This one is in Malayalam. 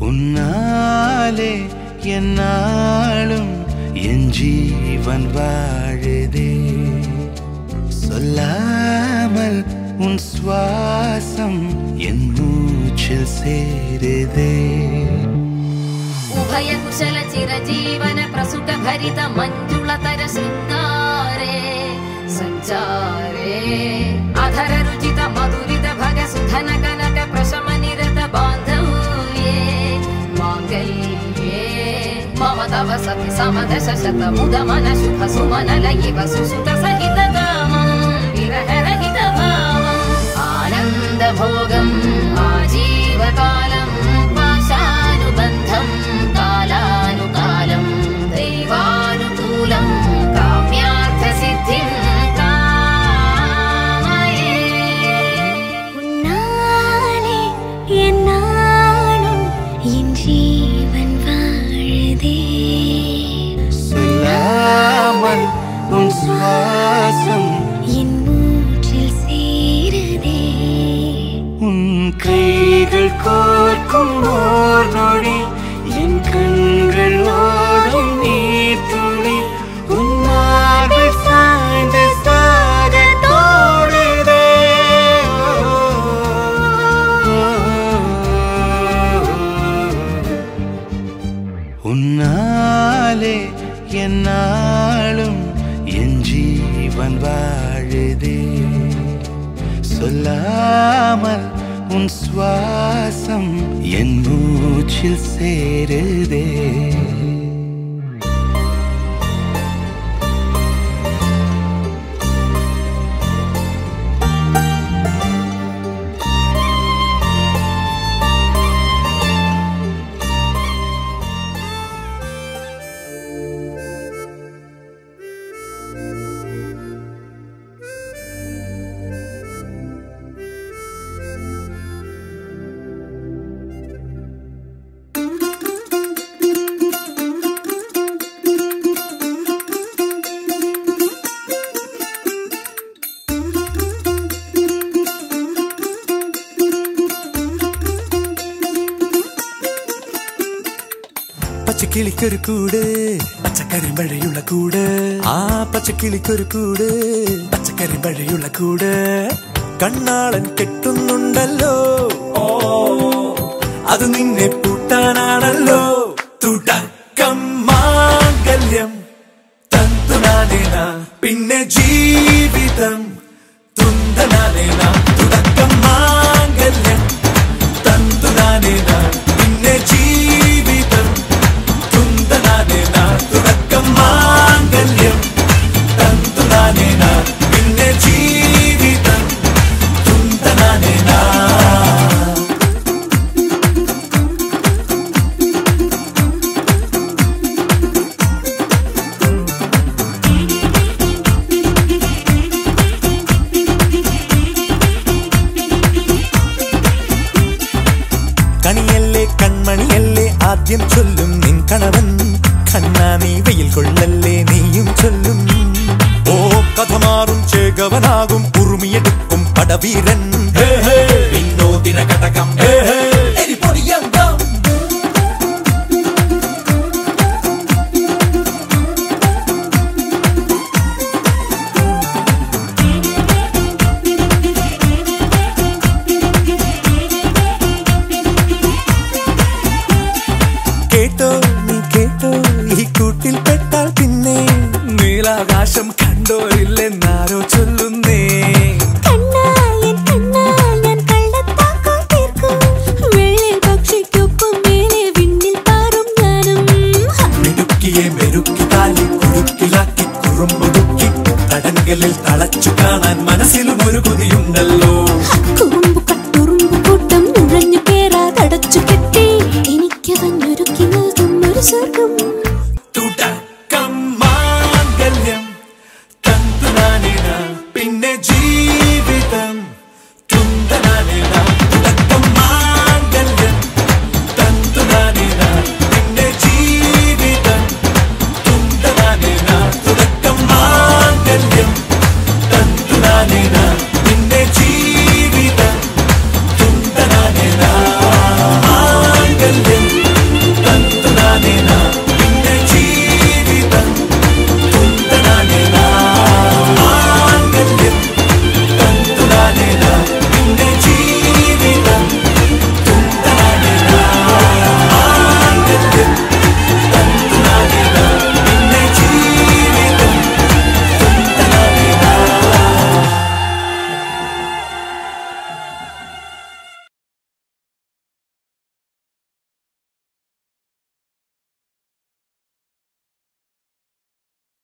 உன்னாலே என்னாலும் என் ஜீவன் வாழுதே சொல்லாமல் உன் சுவாசம் என் மூச்சில் சேருதே उभय कुशल चिरजीवन प्रसुख भरित मंजुलतर शृंगारे संचारे अधर रुचित मधुरित भग सुधन कनक प्रशम निरत बांधव्ये मांगल्ये मम तव सति समदश शत मुद मन शुभ सुमन लयिव सुसुत सहित कामं विरह रहित भावं आनंद भोगं आजीवकालं पाशानुबन्धं कालानुकालं दैवानुकूलं काम्यार्थ सिद्धिं कामये उन्नाले एन्नालुम एन जीवन वाழுதே சொல்லாமல் உன் சுவாசம் என் மூச்சில் சேருதே உன் கைகள் கோர்க்கும் ஓர் நொடி என் கண்கள் ஓடும் நீர் துளி உன் மார்பில் சாய்ந்து சாக தோடுதே உன்னாலே என்னாலும் என் ஜீவன் வாழுதே சொல்லாமல் உன் சுவாசம் என் மூச்சில் சேருதே പച്ചക്കിളിക്കൊരു കൂട് പച്ചക്കരിമ്പഴയുള്ള കൂട് ആ പച്ചക്കിളിക്കൊരു കൂട് പച്ചക്കരിമ്പഴയുള്ള കൂട് കണ്ണാളൻ കെട്ടുന്നുണ്ടല്ലോ അത് നിന്നെ പൂട്ടാനാണല്ലോ തുടക്കം മാംഗല്യം തന്തുനാനേന പിന്നെ ജീവിതം തുന്തനാനേന തുടക്കം മാംഗല്യം തന്തുനാനേന പിന്നെ ജീവിതം തുന്തനാനേന തുടക്കം മാംഗല്യം തന്തുനാനേന പിന്നെ ജീവിതം തുന്തനാനേന കണിയല്ലേ കൺമണിയല്ലേ ആദ്യം ചൊല്ലും നിൻ കണവൻ കണ്ണാ നീ വെയിൽ കൊള്ളല്ലേ നീയും ചൊല്ലും ഓ കഥ മാറും ചേകവനാകും ഉറുമിയെടുക്കും പടവീരൻ വിനോദിന ഘടകം എരിപൊടിയങ്കം കേട്ടോ നീ കേട്ടോ ഈ കൂട്ടിൽ പെട്ടാൽ പിന്നെ നീലാകാശം കണ്ടോ ഇല്ലെന്നാരോ ചൊല്ലുന്നേ മെരുക്കിയെ മെരുക്കി താലി കുടുക്കിലാക്കി കുറുമ്പൊതുക്കി തടങ്കലിൽ തളച്ചു കാണാൻ മനസ്സിലും ഒരു കൊതിയുണ്ടല്ലോ കൂട്ടം നുഴഞ്ഞു കേറാതടച്ചു കെട്ടി എനിക്ക് വന്നൊരുക്കി നൽകും ഒരു സ്വർഗം